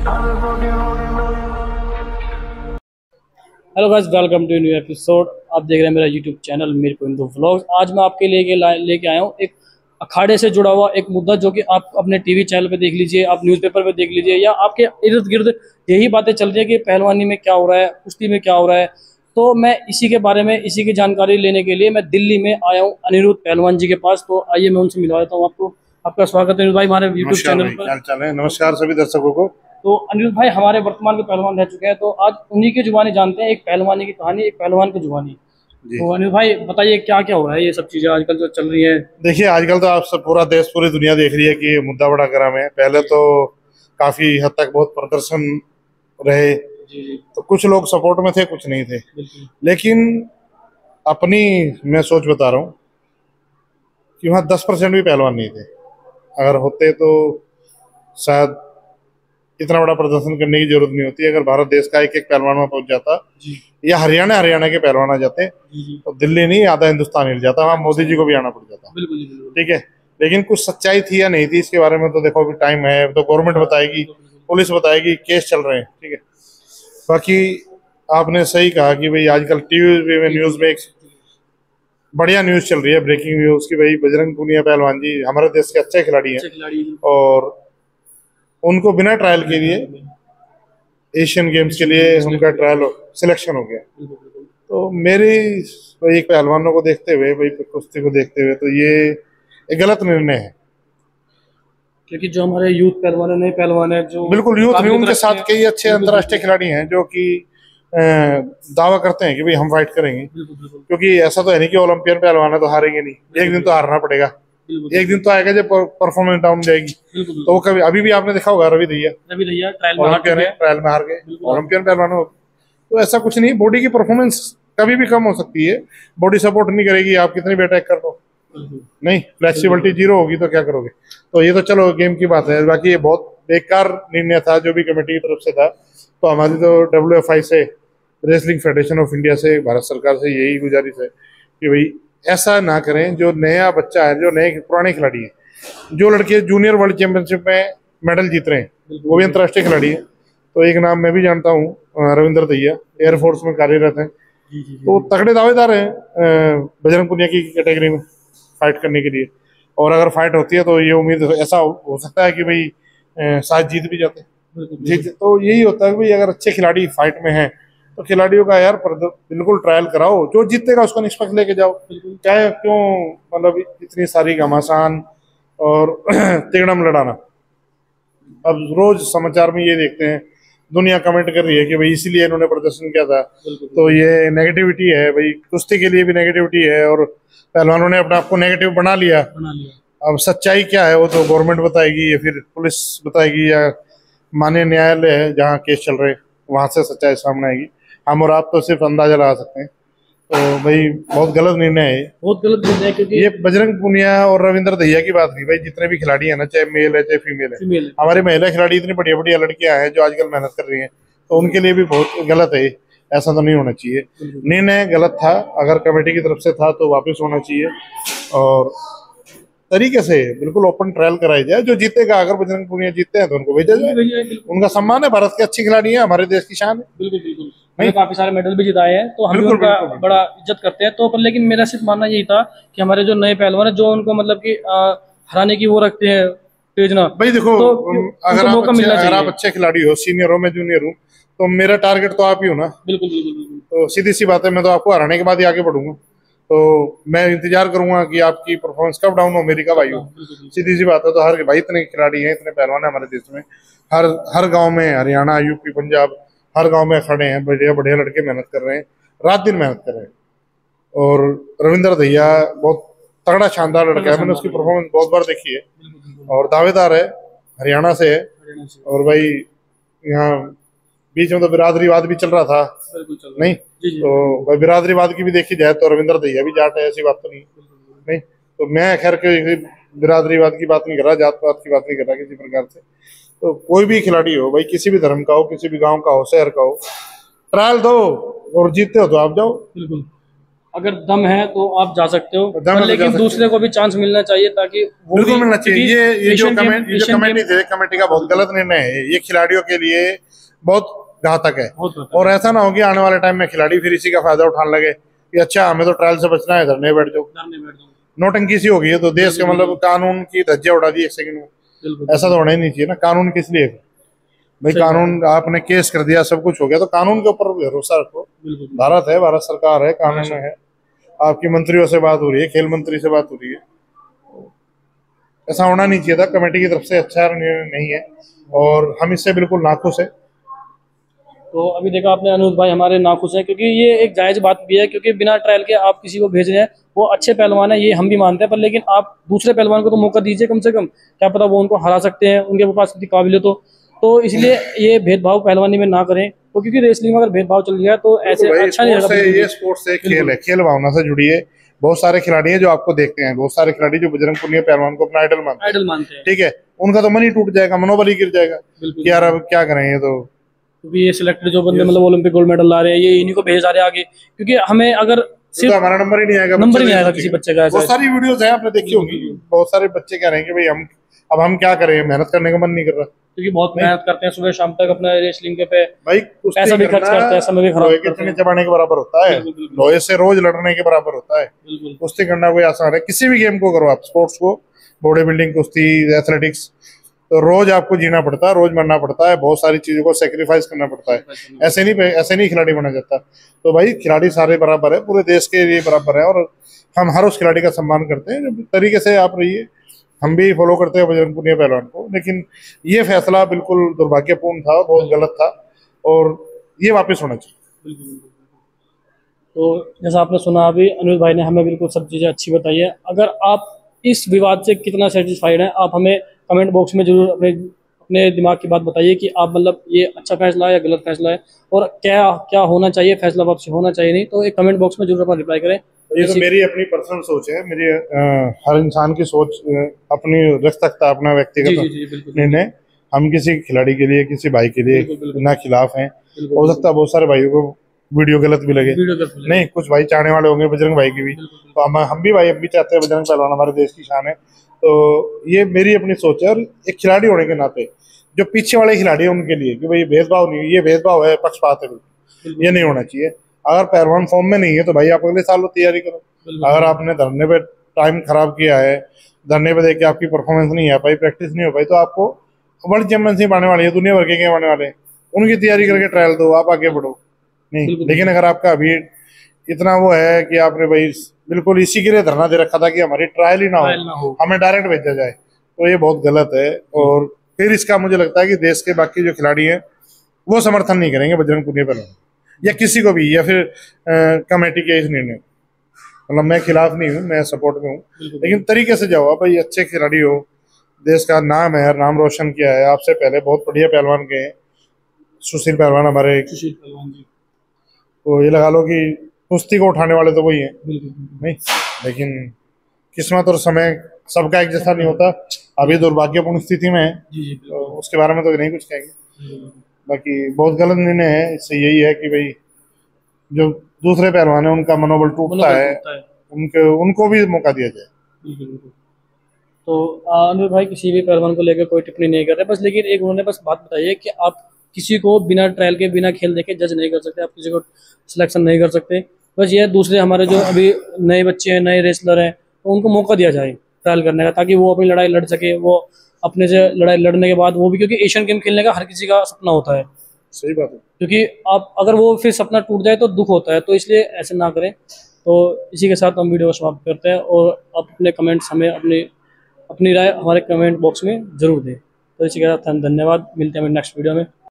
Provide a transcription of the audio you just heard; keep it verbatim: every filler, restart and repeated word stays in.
Hello guys, welcome to new episode. आप देख रहे हैं मेरा यूट्यूब चैनल मीर को हिंदू व्लॉग्स। आज मैं आपके लिए लेके आया हूँ एक अखाड़े से जुड़ा हुआ एक मुद्दा, जो कि आप अपने टीवी चैनल पे देख लीजिए, आप न्यूज़पेपर पे देख लीजिए, या आपके इर्द गिर्द यही बातें चल रही है कि पहलवानी में क्या हो रहा है, कुश्ती में क्या हो रहा है। तो मैं इसी के बारे में, इसी की जानकारी लेने के लिए मैं दिल्ली में आया हूँ अनिरुद्ध पहलवान जी के पास। तो आइए मैं उनसे मिलवा देता हूँ आपको। आपका स्वागत है अनिरुद्ध भाई हमारे यूट्यूब चैनल पर। नमस्कार सभी दर्शकों को। तो अनिरुद्ध भाई हमारे वर्तमान के पहलवान रह चुके हैं, तो आज उन्हीं की जुबानी जानते हैं, एक पहलवानी की कहानी, एक पहलवान की जुबानी। तो अनिरुद्ध भाई बताइए क्या क्या हो रहा है, ये सब चीजें आजकल जो चल रही है। देखिए, आजकल तो आप सब पूरा देश, पूरी दुनिया देख रही है कि ये मुद्दा बड़ा गर्म है। पहले तो काफी हद तक बहुत प्रदर्शन रहे, तो कुछ लोग सपोर्ट में थे, कुछ नहीं थे। लेकिन अपनी मैं सोच बता रहा हूँ कि वहाँ दस परसेंट भी पहलवान नहीं थे। अगर होते तो शायद इतना बड़ा प्रदर्शन करने की जरूरत नहीं होती। अगर भारत देश का एक एक पहलवान में पहुंच जाता, या हरियाणा हरियाणा के पहलवान आ जाते, तो दिल्ली नहीं आधा हिंदुस्तान हिल जाता। वहाँ मोदी जी को भी आना पड़ जाता। ठीक है, लेकिन कुछ सच्चाई थी या नहीं थी इसके बारे में तो देखो, अभी टाइम है, तो गवर्नमेंट बताएगी, पुलिस बताएगी, केस चल रहे हैं। ठीक है, बाकी आपने सही कहा कि भाई आजकल टीवी में, न्यूज में एक बढ़िया न्यूज चल रही है, ब्रेकिंग न्यूज की भाई बजरंग पुनिया पहलवान जी हमारे देश के अच्छे खिलाड़ी हैं, और उनको बिना ट्रायल के लिए एशियन गेम्स के लिए उनका ट्रायल सिलेक्शन हो गया। तो मेरी तो एक पहलवानों को देखते हुए, भाई कुश्ती को देखते हुए, तो ये एक गलत निर्णय है। क्योंकि जो हमारे यूथ पहलवान है, नए पहलवान है, जो बिल्कुल यूथ में, उनके साथ कई अच्छे अंतर्राष्ट्रीय खिलाड़ी हैं जो कि दावा करते हैं कि भाई हम फाइट करेंगे। क्योंकि ऐसा तो है नहीं कि ओलंपियन पहलवान है तो हारेंगे नहीं, एक दिन तो हारना पड़ेगा, एक दिन तो आएगा जब परफॉर्मेंस डाउन जाएगी। तो वो कभी, अभी भी आपने देखा होगा रवि दहिया रवि दहिया ओलंपियन है, ट्रायल में हार गए, ओलंपियन पहलवान हो। तो ऐसा कुछ नहीं, बॉडी की परफॉर्मेंस कभी भी कम हो सकती है, बॉडी सपोर्ट नहीं करेगी, आप कितनी भी अटैक कर लो, नहीं फ्लेक्सिबिलिटी जीरो होगी तो क्या करोगे। तो ये तो चलो गेम की बात है। बाकी ये बहुत बेकार निर्णय था जो भी कमेटी की तरफ से था। तो हमारी तो डब्ल्यू एफ आई से, रेसलिंग फेडरेशन ऑफ इंडिया से, भारत सरकार से यही गुजारिश है कि भाई ऐसा ना करें। जो नया बच्चा है, जो नए पुराने खिलाड़ी हैं, जो लड़के जूनियर वर्ल्ड चैंपियनशिप में मेडल जीत रहे हैं, वो भी अंतर्राष्ट्रीय खिलाड़ी हैं। तो एक नाम मैं भी जानता हूँ, रविंद्र दहिया, एयरफोर्स में कार्यरत हैं। तो तगड़े दावेदार हैं बजरंग पुनिया की कैटेगरी में फाइट करने के लिए। और अगर फाइट होती है तो ये उम्मीद ऐसा हो सकता है कि भाई शायद जीत भी जाते जीत। तो यही होता है कि भाई अगर अच्छे खिलाड़ी फाइट में हैं तो खिलाड़ियों का यार बिल्कुल ट्रायल कराओ, जो जीतेगा उसका निष्पक्ष लेके जाओ। क्या क्यों मतलब इतनी सारी घमासान और तिगड़म लड़ाना। अब रोज समाचार में ये देखते हैं, दुनिया कमेंट कर रही है कि भाई इसीलिए इन्होंने प्रदर्शन किया था। तो ये नेगेटिविटी है भाई, कुश्ती के लिए भी नेगेटिविटी है, और पहलवानों ने अपने आप को नेगेटिव बना लिया। बना लिया। अब सच्चाई क्या है वो तो गवर्नमेंट बताएगी, या फिर पुलिस बताएगी, या माननीय न्यायालय है जहाँ केस चल रहे वहां से सच्चाई सामने आएगी। हम और आप तो सिर्फ अंदाजा लगा सकते हैं। तो भाई बहुत गलत निर्णय है, बहुत गलत निर्णय है। क्योंकि ये बजरंग पुनिया और रविंद्र दहिया की बात नहीं, भाई जितने भी खिलाड़ी हैं ना, चाहे मेल है चाहे फीमेल है, फीमेल है। हमारे महिला खिलाड़ी इतनी बढ़िया बढ़िया लड़कियां हैं जो आजकल मेहनत कर रही हैं, तो उनके लिए भी बहुत गलत है। ऐसा तो नहीं होना चाहिए, निर्णय गलत था। अगर कमेटी की तरफ से था तो वापस होना चाहिए, और तरीके से बिल्कुल ओपन ट्रायल कराई जाए। जो जीतेगा, अगर बजरंग पुनिया जीतते हैं तो उनको भेजा जाए, उनका सम्मान है। भारत के अच्छे खिलाड़ी हैं, हमारे देश की शान है। बिल्कुल बिल्कुल, नहीं काफी सारे मेडल भी जिताए हैं, तो हम भी उनका बड़ा इज्जत करते हैं। तो पर लेकिन मेरा सिर्फ मानना यही था कि हमारे जो नए पहलवान है, जो उनको मतलब कि हराने की वो रखते हैं तेजना। भाई देखो, तो अगर आप अच्छे, अगर आप अच्छे खिलाड़ी हो, सीनियर हो, मैं जूनियर हूँ, तो मेरा टारगेट तो आप ही हो ना। बिल्कुल बिल्कुल। तो सीधी सी बात है, मैं तो आपको हराने के बाद ही आगे बढ़ूंगा। तो मैं इंतजार करूंगा कि आपकी परफॉर्मेंस कब डाउन हो, मेरी कब आई हो। सीधी सी बात है। तो हर भाई इतने खिलाड़ी हैं, इतने पहलवान है हमारे देश में, हर हर गांव में, हरियाणा, यूपी, पंजाब, हर गांव में खड़े हैं बढ़िया बढ़िया लड़के, मेहनत कर रहे हैं, रात दिन मेहनत कर रहे हैं। और रविंद्र दहिया बहुत तगड़ा शानदार लड़का है, मैंने उसकी परफॉर्मेंस बहुत बार देखी है, और दावेदार है, हरियाणा से है। और भाई यहाँ बीच में तो बिरादरीवाद भी चल रहा था, नहीं तो बिरादरीवाद की भी देखी जाए तो रविंद्र दहिया भी जाट है, ऐसी बात तो नहीं। नहीं तो मैं खैर के बिरादरीवाद की बात नहीं कर रहा, जात पात की बात नहीं कर रहा किसी प्रकार से। तो कोई भी खिलाड़ी हो भाई, किसी भी धर्म का हो, किसी भी गांव का हो, शहर का हो, ट्रायल दो, और जीतते हो तो आप जाओ। बिल्कुल। अगर दम है तो आप जा सकते हो, दम है तो लेकिन जा दूसरे को भी चांस मिलना चाहिए ताकि वो बिल्कुल भी, मिलना चाहिए। ये ये जो एशियन कमेटी गेम- ये जो एशियन कमेटी गेम- थे, कमेटी का बहुत गलत निर्णय है। ये खिलाड़ियों के लिए बहुत घातक है। बहुत होता और ऐसा ना हो कि आने वाले टाइम में खिलाड़ी फिर इसी का फायदा उठाने लगे कि अच्छा हमें तो ट्रायल से बचना है, इधर नहीं बैठ जाओ। डरने बैठ जाओ। नोटंकी सी हो गई है तो देश के मतलब कानून की धज्जियां उड़ा दी एक सेकंड में। बिल्कुल ऐसा तो होना ही नहीं चाहिए ना। कानून किस लिए है भाई? सही बात कानून आपने केस कर दिया, सब कुछ हो गया, तो कानून के ऊपर भरोसा रखो। बिल्कुल भारत है, भारत सरकार है, कानून है। आपकी मंत्रियों से बात हो रही है, खेल मंत्री से बात हो रही है। ऐसा होना नहीं चाहिए था। कमेटी की तरफ से अच्छा निर्णय नहीं है और हम इससे बिल्कुल नाखुश है। तो अभी देखा आपने, अनुज भाई हमारे नाखुश हैं क्योंकि ये एक जायज बात भी है, क्योंकि बिना ट्रायल के आप किसी को भेज रहे हैं, वो अच्छे पहलवान है ये हम भी मानते हैं, पर लेकिन आप दूसरे पहलवान को तो मौका दीजिए कम से कम, क्या पता वो उनको हरा सकते हैं, उनके पास इतनी काबिलियत हो। तो इसलिए ये भेदभाव पहलवानी में ना करें, तो क्योंकि रेसलिंग में अगर भेदभाव चल गया तो ऐसे भाई अच्छा नहीं स्पोर्ट्स लगता। है, ये स्पोर्ट्स है, खेल है, खेल भावना से जुड़ी है। बहुत सारे खिलाड़ी हैं जो आपको देखते हैं, बहुत सारे खिलाड़ी जो बजरंग पुनिया पहलवान को अपना आइडल मानते हैं, आइडल मानते हैं, ठीक है, उनका तो मन ही टूट जाएगा, मनोबल ही गिर जाएगा कि यार अब क्या करें। ये तो क्योंकि ये सिलेक्टेड जो बंदे मतलब ओलंपिक गोल्ड मेडल ला रहे हैं, ये इन्हीं को भेज आ रहे हैं आगे, क्योंकि हमें अगर तो सिर्फ हमारा नंबर ही नहीं आएगा, नंबर बच्चे नहीं आएगा नहीं किसी सोचेंगे। बच्चे का ऐसा। बहुत सारी वीडियोस हैं, आपने देखी होंगी, बहुत सारे बच्चे कह रहे हैं कि भाई हम अब हम क्या करें, मेहनत करने का मन नहीं कर रहा। क्योंकि बहुत मेहनत करते हैं सुबह शाम तक अपना रेसलिंग के पे, भाई पैसा भी खर्च करते हैं, समय भी खराब लोहे के करते चने हैं। चबाने के बराबर होता है। बिल्कुल, बिल्कुल। लोहे से रोज लड़ने के बराबर होता है। बिल्कुल कुश्ती करना कोई आसान है? किसी भी गेम को करो आप, स्पोर्ट्स को, बॉडी बिल्डिंग, कुश्ती, एथलेटिक्स, तो रोज आपको जीना पड़ता है, रोज मरना पड़ता है, बहुत सारी चीजों को सेक्रीफाइस करना पड़ता है। ऐसे नहीं ऐसे नहीं खिलाड़ी बना जाता। तो भाई खिलाड़ी सारे बराबर है, पूरे देश के लिए बराबर है, और हम हर उस खिलाड़ी का सम्मान करते हैं। जो तरीके से आप रहिए, हम भी फॉलो करते हैं बजरंग पुनिया पहलवान को, लेकिन ये फैसला बिल्कुल दुर्भाग्यपूर्ण था, बहुत गलत था, और ये वापस होना चाहिए। बिल्कुल। तो जैसा आपने सुना अभी, अनुज भाई ने हमें बिल्कुल सब चीज़ें अच्छी बताई है। अगर आप इस विवाद से कितना सेटिस्फाइड हैं, आप हमें कमेंट बॉक्स में जरूर अपने अपने दिमाग की बात बताइए कि आप मतलब ये अच्छा फैसला है या गलत फैसला है, और क्या क्या होना चाहिए, फैसला वापसी होना चाहिए नहीं, तो एक कमेंट बॉक्स में जरूर अपना रिप्लाई करें। ये तो मेरी अपनी पर्सनल सोच है। मेरी अ, हर इंसान की सोच अ, अपनी रख सकता है, अपना जी व्यक्तिगत जी जी बिल्कुल निर्णय। हम किसी खिलाड़ी के लिए, किसी भाई के लिए बिल्कुल, बिल्कुल। ना खिलाफ हैं। बिल्कुल, हो सकता है बहुत सारे भाइयों को वीडियो गलत भी लगे, वीडियो कर लें। नहीं कुछ भाई चाहने वाले होंगे बजरंग भाई की भी, बिल्कुल, तो हम हम भी भाई हम भी चाहते हैं बजरंग पहलवान हमारे देश की शान है। तो ये मेरी अपनी सोच है, और एक खिलाड़ी होने के नाते जो पीछे वाले खिलाड़ी हैं उनके लिए कि भाई भेदभाव नहीं, ये भेदभाव है, पक्षपात है, बिल्कुल ये नहीं होना चाहिए। अगर पहलवान फॉर्म में नहीं है तो भाई आप अगले साल तैयारी करो। अगर आपने धरने पे टाइम खराब किया है, धरने पे देख के आपकी परफॉर्मेंस नहीं आ पाई, प्रैक्टिस नहीं हो पाई, तो आपको वर्ल्ड चैंपियनशिप आने वाली है, दुनिया भर के गेम आने वाले हैं, उनकी तैयारी करके ट्रायल दो, आप आगे बढ़ो। नहीं, लेकिन अगर आपका अभी इतना वो है कि आपने भाई बिल्कुल इसी के लिए धरना दे रखा था कि हमारी ट्रायल ही ना ट्रायल ना हो, हो। हमें डायरेक्ट भेजा जाए, तो ये बहुत गलत है। और फिर इसका मुझे लगता है कि देश के बाकी जो खिलाड़ी हैं वो समर्थन नहीं करेंगे बजरंग पुनिया पहलवान या किसी को भी, या फिर कमेटी के इस निर्णय। मतलब मैं खिलाफ नहीं हूँ, मैं सपोर्ट में हूँ, लेकिन तरीके से जाओ भाई, अच्छे खिलाड़ी हो, देश का नाम है, नाम रोशन किया है। आपसे पहले बहुत बढ़िया पहलवान गए, सुशील पहलवान हमारे, तो ये लगा लो कि कुश्ती को उठाने वाले तो वही है, नहीं, लेकिन किस्मत और समय सबका एक जैसा नहीं होता। अभी दुर्भाग्यपूर्ण स्थिति में है, तो उसके बारे में तो नहीं कुछ कहेंगे। बाकी बहुत गलत निर्णय है, इससे यही है कि भाई जो दूसरे पहलवान है उनका मनोबल टूटता है, उनके उनको भी मौका दिया जाए। तो अनुज भाई किसी भी पहलवान को लेकर कोई टिप्पणी नहीं कर रहे, बस लेकिन एक उन्होंने बस बात बताई है कि आप किसी को बिना ट्रायल के, बिना खेल देखे जज नहीं कर सकते, आप किसी को सिलेक्शन नहीं कर सकते। बस ये दूसरे हमारे जो अभी नए बच्चे हैं, नए रेसलर हैं, तो उनको मौका दिया जाए ट्रायल करने का, ताकि वो अपनी लड़ाई लड़ सके। वो अपने से लड़ाई लड़ने के बाद वो भी, क्योंकि एशियन गेम खेलने का हर किसी का सपना होता है। सही बात है, क्योंकि आप अगर वो फिर सपना टूट जाए तो दुख होता है, तो इसलिए ऐसे ना करें। तो इसी के साथ हम वीडियो को समाप्त करते हैं, और आप अपने कमेंट्स हमें अपनी अपनी राय हमारे कमेंट बॉक्स में जरूर दें। तो इसी के साथ धन्यवाद, मिलते हैं नेक्स्ट वीडियो में।